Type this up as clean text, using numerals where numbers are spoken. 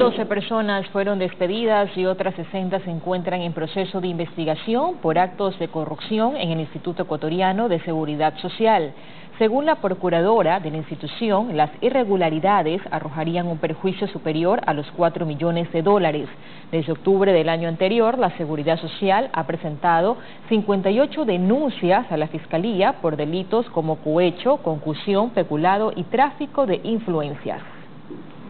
12 personas fueron despedidas y otras 60 se encuentran en proceso de investigación por actos de corrupción en el Instituto Ecuatoriano de Seguridad Social. Según la procuradora de la institución, las irregularidades arrojarían un perjuicio superior a los $4 millones. Desde octubre del año anterior, la Seguridad Social ha presentado 58 denuncias a la Fiscalía por delitos como cohecho, concusión, peculado y tráfico de influencias.